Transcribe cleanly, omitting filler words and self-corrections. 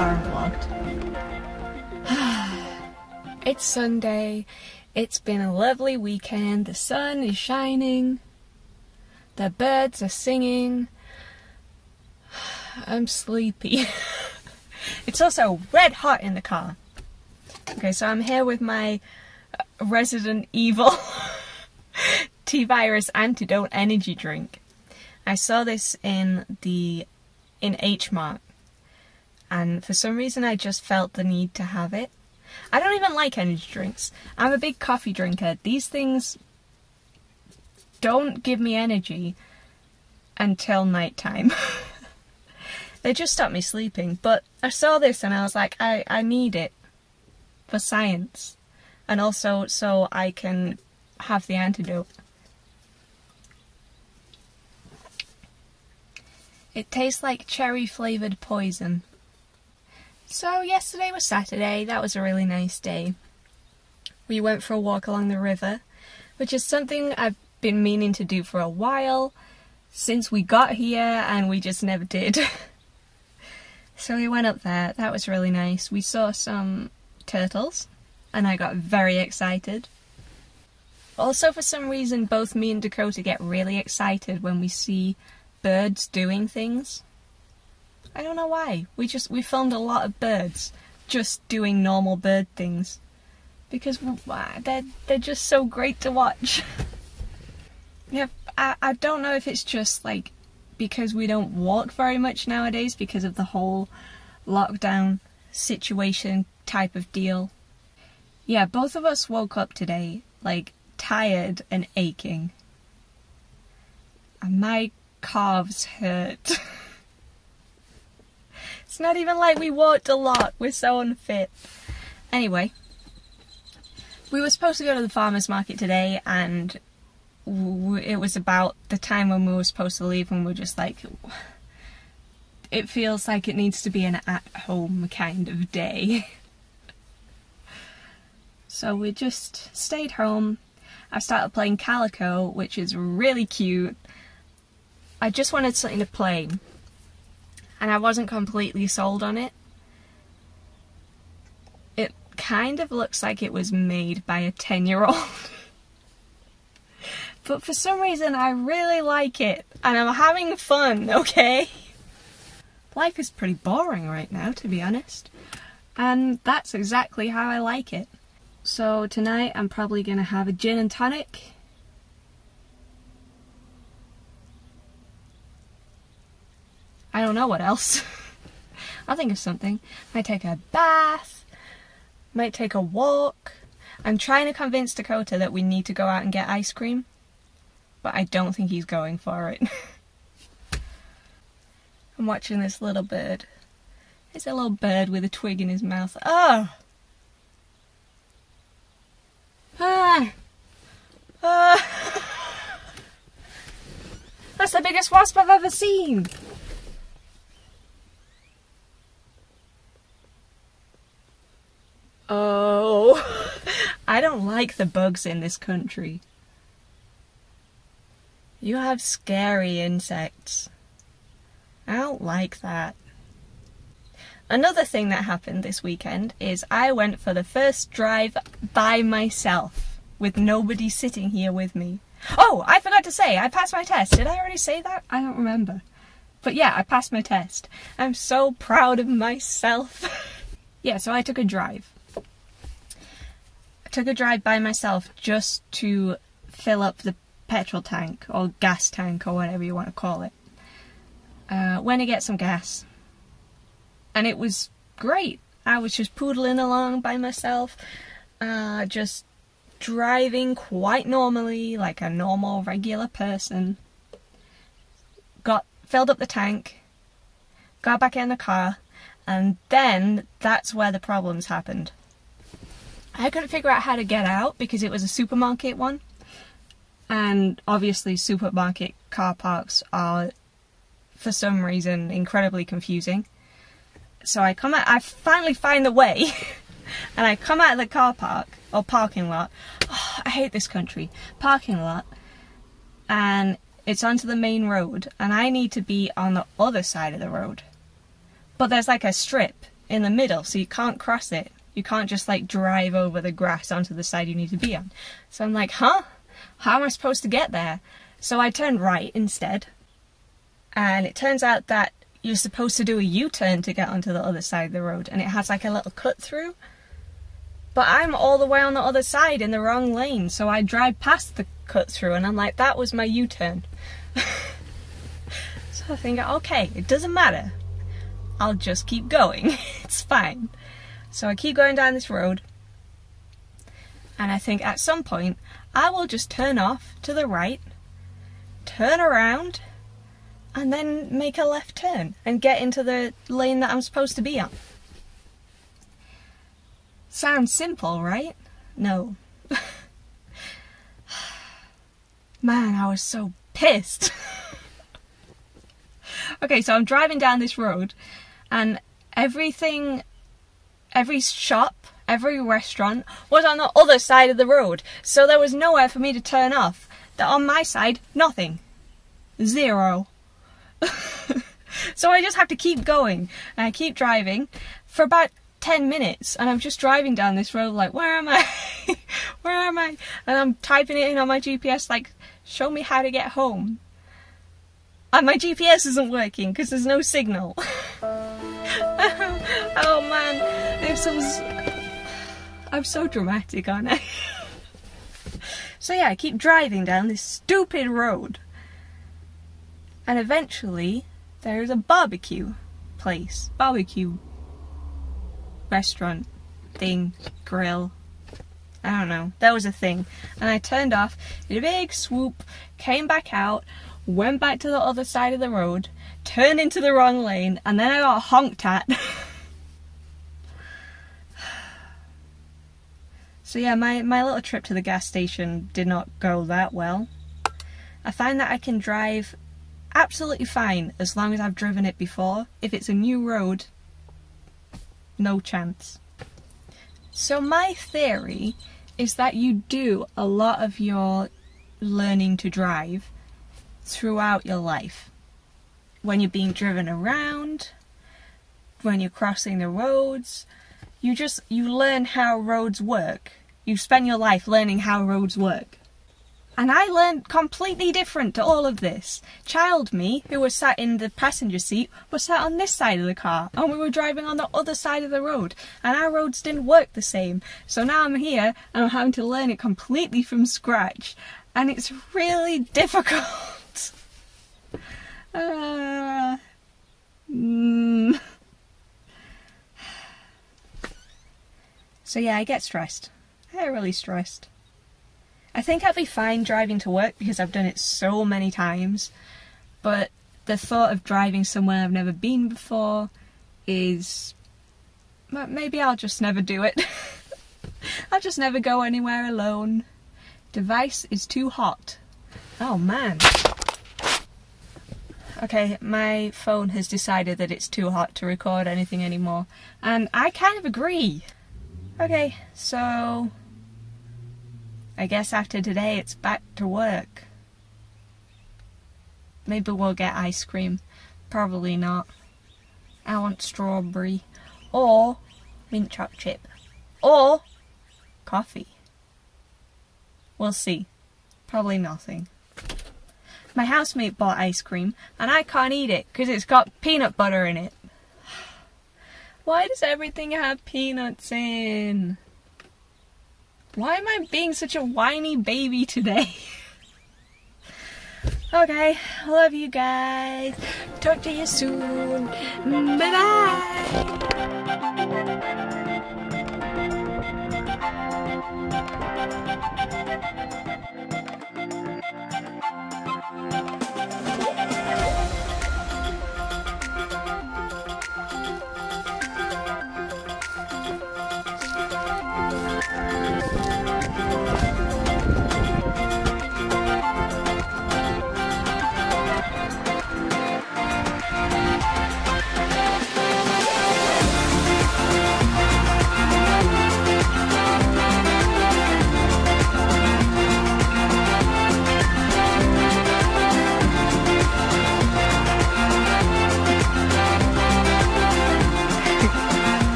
car and vlogged. It's Sunday. It's been a lovely weekend. The sun is shining. The birds are singing. I'm sleepy. It's also red hot in the car. Okay, so I'm here with my Resident Evil T-Virus Antidote energy drink. I saw this in H Mart, and for some reason I just felt the need to have it. I don't even like energy drinks. I'm a big coffee drinker. These things don't give me energy until nighttime. They just stop me sleeping. But I saw this and I was like, I need it for science. And also so I can have the antidote. It tastes like cherry flavoured poison. So yesterday was Saturday. That was a really nice day. We went for a walk along the river, which is something I've been meaning to do for a while since we got here, and we just never did. So we went up there. That was really nice. We saw some turtles and I got very excited. Also, for some reason, both me and Dakota get really excited when we see birds doing things. I don't know why. We filmed a lot of birds just doing normal bird things because they're just so great to watch. Yeah, I don't know if it's just like because we don't walk very much nowadays because of the whole lockdown situation type of deal. Yeah, both of us woke up today like tired and aching. And my calves hurt. It's not even like we walked a lot. We're so unfit. Anyway, we were supposed to go to the farmer's market today, and it was about the time when we were supposed to leave, and we're just like, it feels like it needs to be an at-home kind of day. So we just stayed home. I started playing Calico, which is really cute. I just wanted something to play, and I wasn't completely sold on it. It kind of looks like it was made by a 10-year-old. But for some reason I really like it, and I'm having fun, okay? Life is pretty boring right now, to be honest. And that's exactly how I like it. So tonight I'm probably gonna have a gin and tonic. I don't know what else. I'll think of something. Might take a bath. Might take a walk. I'm trying to convince Dakota that we need to go out and get ice cream, but I don't think he's going for it. I'm watching this little bird. It's a little bird with a twig in his mouth. Oh! That's the biggest wasp I've ever seen! Oh, I don't like the bugs in this country. You have scary insects. I don't like that. Another thing that happened this weekend is I went for the first drive by myself, with nobody sitting here with me. Oh, I forgot to say, I passed my test. Did I already say that? I don't remember. But yeah, I passed my test. I'm so proud of myself. Yeah, so I took a drive. I took a drive by myself just to fill up the petrol tank, or gas tank, or whatever you want to call it. Went to get some gas. And it was great. I was just poodling along by myself, just driving quite normally, like a normal, regular person. Filled up the tank, got back in the car, and then that's where the problems happened. I couldn't figure out how to get out because it was a supermarket one. And obviously supermarket car parks are, for some reason, incredibly confusing. So I finally find the way, and I come out of the car park, or parking lot. Oh, I hate this country. Parking lot. And it's onto the main road, and I need to be on the other side of the road. But there's like a strip in the middle, so you can't cross it. You can't just like drive over the grass onto the side you need to be on. So I'm like, huh? How am I supposed to get there? So I turned right instead. And it turns out that you're supposed to do a U-turn to get onto the other side of the road. And it has like a little cut through. But I'm all the way on the other side in the wrong lane. So I drive past the cut through and I'm like, that was my U-turn. So I think, okay, it doesn't matter. I'll just keep going. It's fine. So I keep going down this road. And I think at some point, I will just turn off to the right, turn around, and then make a left turn and get into the lane that I'm supposed to be on. Sounds simple, right? No. Man, I was so pissed. Okay, so I'm driving down this road and every shop, every restaurant was on the other side of the road. So there was nowhere for me to turn off. On my side, nothing. Zero. So I just have to keep going. And I keep driving for about 10 minutes. And I'm just driving down this road like, where am I? Where am I? And I'm typing it in on my GPS like, show me how to get home. And my GPS isn't working because there's no signal. Oh man, I'm so dramatic, aren't I? So yeah, I keep driving down this stupid road. And eventually, there's a barbecue place. Barbecue restaurant thing, grill. I don't know. There was a thing. And I turned off, did a big swoop, came back out, went back to the other side of the road, turned into the wrong lane, and then I got honked at. So yeah, my little trip to the gas station did not go that well. I find that I can drive absolutely fine as long as I've driven it before. If it's a new road, no chance. So my theory is that you do a lot of your learning to drive throughout your life. When you're being driven around, when you're crossing the roads, you learn how roads work. You spend your life learning how roads work. And I learned completely different to all of this. Child me, who was sat in the passenger seat, was sat on this side of the car, and we were driving on the other side of the road, and our roads didn't work the same. So now I'm here, and I'm having to learn it completely from scratch, and it's really difficult. So yeah, I get stressed. I get really stressed. I think I'll be fine driving to work because I've done it so many times, but the thought of driving somewhere I've never been before is... maybe I'll just never do it. I'll just never go anywhere alone. Device is too hot. Oh man. Okay, my phone has decided that it's too hot to record anything anymore, and I kind of agree. Okay, so I guess after today it's back to work. Maybe we'll get ice cream. Probably not. I want strawberry. Or mint chocolate chip. Or coffee. We'll see. Probably nothing. My housemate bought ice cream and I can't eat it because it's got peanut butter in it. Why does everything have peanuts in? Why am I being such a whiny baby today? Okay, I love you guys. Talk to you soon. Bye-bye.